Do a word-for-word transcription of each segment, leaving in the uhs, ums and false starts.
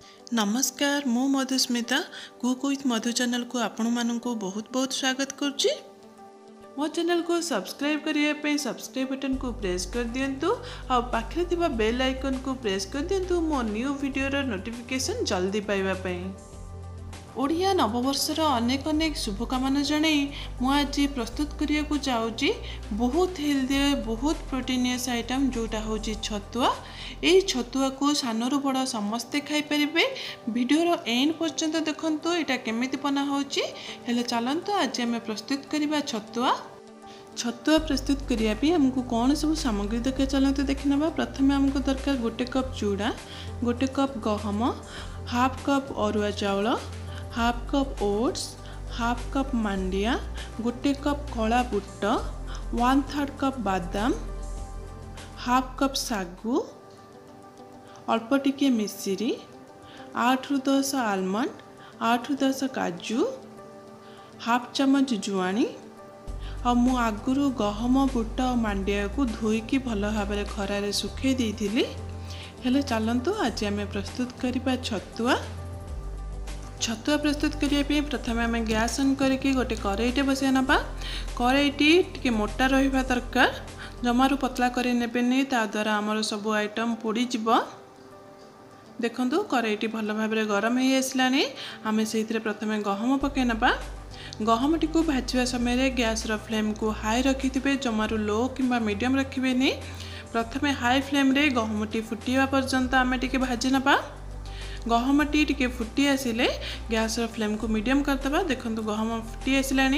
नमस्कार मु Madhusmita cook with Madhu channel को आपण मानक बहुत बहुत स्वागत करुच्ची। मो चैनल को सब्सक्राइब करने सब्सक्राइब बटन को प्रेस कर दिंतु आ पाखे थिबा बेल आइकन को प्रेस कर दिंतु मो न्यू वीडियो नोटिफिकेशन जल्दी पाइबा पई। ओडिया नववर्षर अनेक अनेक शुभकामना जणाई मु आज प्रस्तुत करिया को जाउची बहुत हेल्दी बहुत प्रोटीनियस आइटम जोटा होची छतुआ। एई छतुआ को सानरु बड़ समस्ते खाई परिबे। वीडियो एंड पर्यंत देखंतु एटा केमिति बना होची। हेले चलंतु आज हम प्रस्तुत करिबा छतुआ। छतुआ प्रस्तुत करिया भी हमको कौन सब सामग्री दरकार चलते देखना। प्रथम हमको दरकार गोटे कप चूड़ा, गोटे कप गहम, हाफ कप अरुआ चाउल, half cup oats, half cup मांडिया, गोटे कप कला बुट, वन थर्ड कप बादाम, हाफ कप सागु, अल्प टिके मिश्री, आठ रु दस आलमंड, आठ रु दस काजू, हाफ चमच जुआणी। आ मु आगुरु गहम बुट और मांडिया को धोईकी भल भाव खरारे सुखे देइथिली। हेले चलंतु आज आम प्रस्तुत करिबा छतुआ। छतुआ प्रस्तुत करिया प्रथम आम गैस ऑन करके गोटे कड़ाईटे बसै नबा। कड़ाईटी टिके मोटा रहिबा दरकार, जमारू पतला करे नेबेनी, ता द्वारा आमर सब आइटम पोड़ी जिवो। देखंतु कड़ाईटी भल भाव गरम हो आसलानी। आम से प्रथम गहम पकै नबा। गहम टी को भाजवा समय गैस रो फ्लेम को हाई रखिथिबे, जमारू लो किंबा मीडियम रखिबेनी। प्रथम हाई फ्लेम रे गहम टी फुटिबा पर्यंत आम टिके भाजी नबा। गहम टी टिके फुटी आसिले गैस रो फ्लेम को मीडियम करदबा। देखंतु गहम फुटी आसिलानी।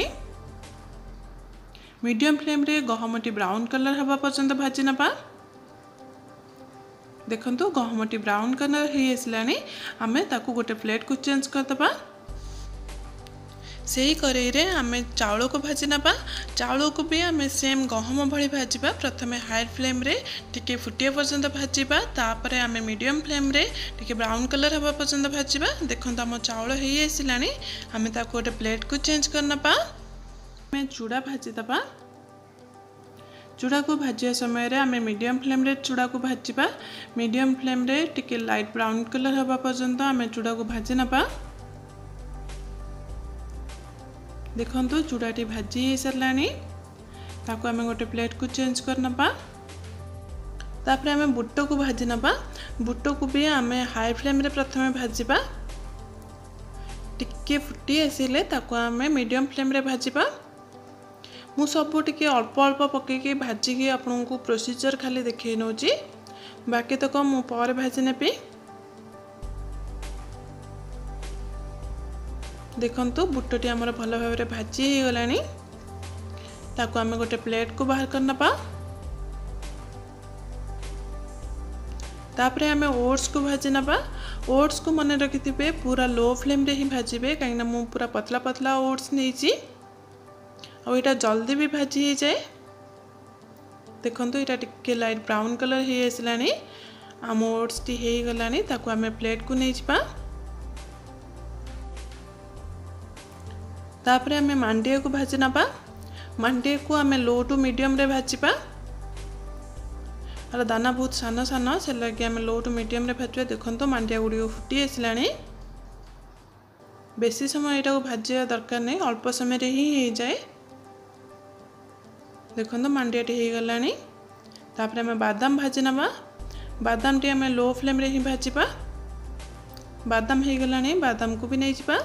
मीडियम फ्लेम रे गहम टी ब्राउन कलर हबा पर्यंत भाजी नबा। देखंतु गहम टी ब्राउन कलर हे आसिलानी। आमे ताकू गोटे प्लेट को चेंज करदबा। से कड़ाई रे आमे चाउल को भाजी नबा। चाउल को भी आमे सेम गहम भली भाजीबा। प्रथम हाई फ्लेम रे टिके फुटिया पर्यंत भाजीबा, तापरे आमे मीडियम फ्लेम रे टिके ब्राउन कलर हबा पर्यंत भाजीबा। देखंतु हम चाउल हे आसिलानी। आमे ताको गोटे प्लेट को चेंज करनबा। आमे चूड़ा भाजी दबा। चूड़ा को भाजिया समय रे आमे मीडियम फ्लेम रे चूड़ा को भाजीबा। मीडियम फ्लेम रे टिके लाइट ब्राउन कलर हबा पर्यंत आमे चूड़ा को भाजी नबा। देखंतु चूड़ाटी भाजी हो सारानी। ताको आमे गोटे प्लेट को चेंज करनबा। तापरे आमे बुट को भाजी नबा। बुट को भी आमे हाई फ्लेम रे प्रथमे भाजीबा। टिके फुटी आसिले ताको आमे मीडियम फ्लेम रे भाजीबा। मु सब टिके अल्प अल्प पकेकी भाजिकी आपनको प्रोसीजर खाली देखै नउची, बाकी तक मु पर भाजी नेबी। देखंतु बुटटी आमर भल भाव भाजी हो गलानी। ताको आमे गोटे प्लेट को बाहर करनबा। तापरे आमे ओट्स को भाजी नबा। ओट्स को मन रखिथिबे पूरा लो फ्लेम रे ही भाजीबे, काईना मु पूरा पतला पतला ओट्स नेची और एटा जल्दी भी भाजी हो जाए। देखंतु एटा टिके लाइट ब्राउन कलर हे आसलानी। आम ओट्स टी हे गलानी। ताको आमे प्लेट को नै जिबा। तापरे आमे मांडिया को भाजी नबा। मांडिया को आमे लो टू मीडियम रे भाजीबा। अरे दाना बहुत सान सान से लगे आमे लो टू मीडियम रे भाजबा। देखंतु मांडिया गुडी फुटी आसलानी। बेसी समय एटा को भाजिया दरकार नै, अल्प समय रे ही हे जाए। देखंतु मांडिया टी हे गलानी। तापरे आमे बादाम भाजी नबा। बादाम टी आमे लो फ्लेम रे ही भाजीबा। बादाम हे गलानी। बादाम को भी नै जिबा।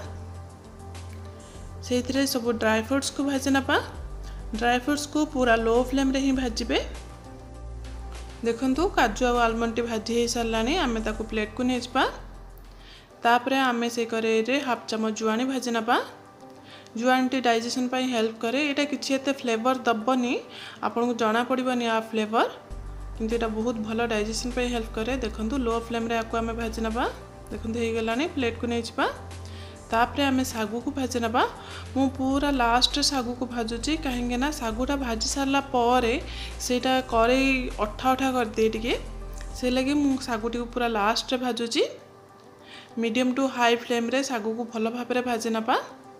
से सब ड्राई फ्रूट्स को भाजी नबा। ड्राई फ्रूट्स को पूरा लो फ्लेम रे ही भाजीबे। देखंतु काजू और आलमंड टी भाजी हो सारानी। आमे ताको प्लेट को नै जिबा। तापरे आमे से कड़ाई रे हाफ चमच जुआणी भाजी नबा। जुआणी टी डाइजेशन पाई हेल्प करे। एटा किछि एते फ्लेवर दबनी, आपनको जना पड़िबनी आ फ्लेवर, किंतु एटा बहुत भलो डाइजेशन पाई हेल्प करे। देखंतु लो फ्लेम रे आको आमे भाजी नबा। देखंतु हे गलानी। प्लेट को नै जिबा। तापरे आमे सागु को भाजी नबा। मु पूरा लास्ट सागु को भाजुची, कहीं ना सागुटा भाजी सारा पर सेटा कड़ाई अठा अठा कर दे टिके, से लगे मु सागुटी को पूरा लास्ट रे भाजुची। मीडियम टू हाई फ्लेम रे सागु को भल भाव रे भाजी नबा।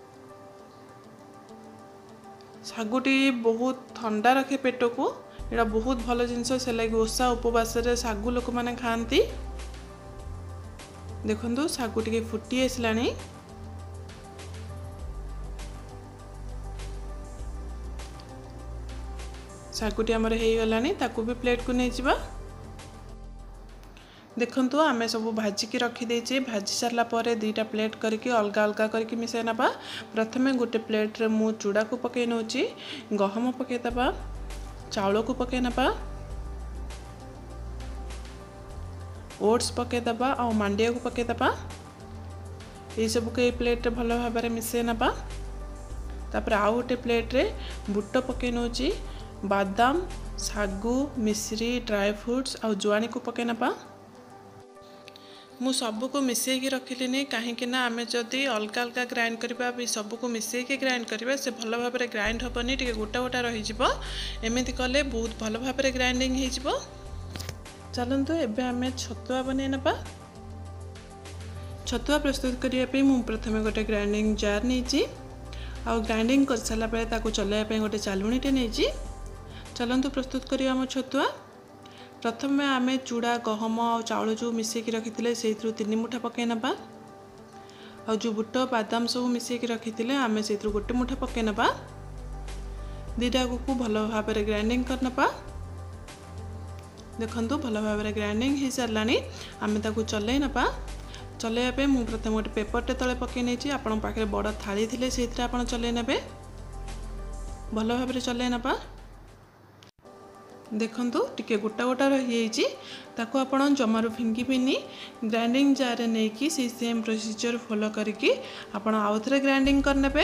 सागुटी बहुत ठंडा रखे पेट को। एटा बहुत भल जिनस, से लगे ओषा उपवास रे सागु लोक माने खाती। देखंतु सागु टिके फुटी आसलानी। सागुटी आमर हो गलानी ताकू भी प्लेट को नहीं जावा। देखंतु आमे सब भाजिकी रखीदे। भाजी सारा पर दुईटा प्लेट करके अलग अलग करके मिसाई नबा। प्रथमे गोटे प्लेट रे मु चूड़ा को पकई नौची, गहम पकईदबा, चाउल को पकई नबा, ओट्स पकईदबा और मांडिया को पकईदबा। ये सब को प्लेट रे भल भाव मिसाई नबा। तापर आउ गोटे प्लेट रे बुट पकई नौची, बादाम, सागु, मिश्री, ड्राई फ्रूट्स और जुआनी को पकई नबा। मु सबको मिसेकी रखिलिनी कहीं ना आमे जदि अलग अलग ग्राइंड करबा भी सबको मिसेकी ग्राइंड करबा से भल भाव में ग्राइंड हेनी, टिके गोटा गोटा रही एमती कले बहुत भल भाव में ग्राइंडिंग हो। चलतु एबे आमे छतुआ बनै नबा। छतुआ प्रस्तुत करने मु प्रथमे गोटे ग्राइंडिंग जार नहीं आ ग्राइंडिंग कर सारा पे ताको चलाइबा गोटे चालुणीटे नहीं। चलतु प्रस्तुत करिया आम छतुआ। प्रथम आमे चूड़ा, गहम और चाउल जो मिसेकी रखी से तीन मुठा पकई नबा। और जो बुट, बादाम सब मिसेकी रखी आमे से गोटे मुठा पकई नबा। दीटा को भल भाव में ग्राइंडिंग कर नबा। देखंतु भल भाव में ग्राइंडिंग हो सारानी। आमे ताको चलै नबा। चलैया मु प्रथम गोटे पेपरटे तले पकई नहीं। आपण पाखे बड़ थाली थिले से आपण चलै नेबे। भल भाव में चलै नबा। देखंतु टिके गोटा गोटा रही ताको आपण जमारू फिंगिबिनी। ग्राइंडिंग जार नहीं कि सी सेम प्रोसीजर फॉलो करके आपण आउ थे ग्राइंडिंग करने।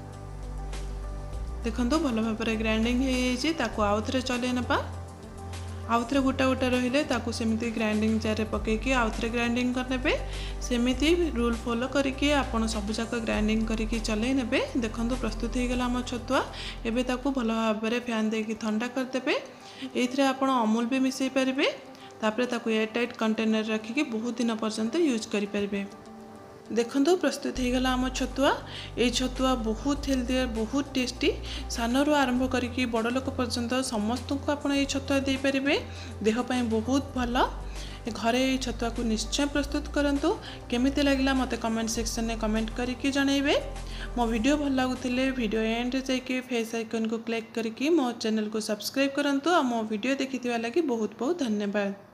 देखंतु भल भाव में ग्राइंडिंग हो ताको आउ थे चलै नबा। आउ थे गोटा गोटा रहिले ताको सेमिति ग्राइंडिंग जार पकईकी आउ थे ग्राइंडिंग करने। सेमिति रूल फॉलो करके आपण सब जाक ग्राइंडिंग करके चलै नेबे। देखंतु प्रस्तुत हो गला आम छतुआ। एबे ताको भल भाव में फैन देकी ठंडा करदेबे। एथिरे आपण अमूल भी मिसई पारिबे। तापरे ताको एयर टाइट कंटेनर रखिकी बहुत दिन पर्यंत यूज करि पारिबे। देखंतु प्रस्तुत हो गला आम छतुआ। ये छतुआ बहुत हेल्दी और बहुत टेस्टी। सानरू आरंभ करके बड़ लोक पर्यंत समस्त को आपण ये छतुआ दे पारिबे। देह पई बहुत भल। घरे ये छतुआ को निश्चय प्रस्तुत करंतु। केमिति लागला मते कमेंट सेक्शन में कमेंट करके जनइबे। मो वीडियो भल लगुतिले वीडियो एंड रे जाके फेस आइकन को क्लिक करके मो चैनल को सब्सक्राइब करंतु। आ मो वीडियो देखिथिबा लागि बहुत बहुत धन्यवाद।